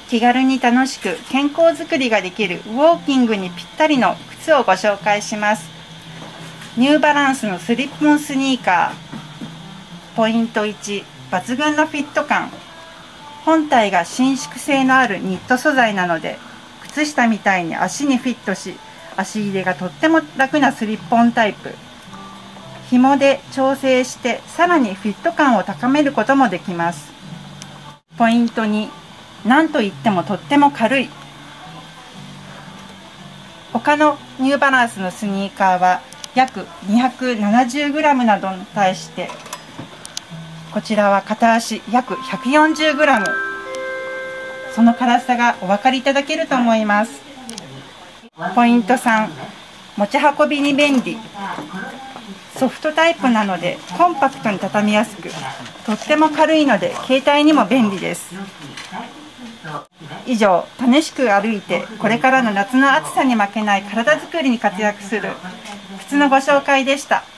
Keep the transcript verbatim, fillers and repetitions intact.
気軽に楽しく健康づくりができるウォーキングにぴったりの靴をご紹介します。ニューバランスのスリップオンスニーカー。ポイントいち、抜群のフィット感。本体が伸縮性のあるニット素材なので、靴下みたいに足にフィットし、足入れがとっても楽なスリップオンタイプ。紐で調整してさらにフィット感を高めることもできます。ポイントに、なんといってもとっても軽い。他のニューバランスのスニーカーは約 にひゃくななじゅうグラム などに対して、こちらは片足約 ひゃくよんじゅうグラム。その軽さがお分かりいただけると思います。ポイントさん、持ち運びに便利。ソフトタイプなのでコンパクトに畳みやすく、とっても軽いので携帯にも便利です。以上、楽しく歩いてこれからの夏の暑さに負けない体づくりに活躍する靴のご紹介でした。